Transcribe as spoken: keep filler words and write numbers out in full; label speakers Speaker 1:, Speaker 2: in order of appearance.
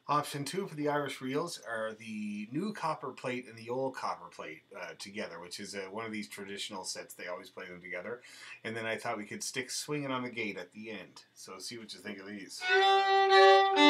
Speaker 1: Option two for the Irish reels are the new Copperplate and the old Copperplate uh, together, which is uh, one of these traditional sets. They always play them together. And then I thought we could stick Swinging on the Gate at the end. So see what you think of these.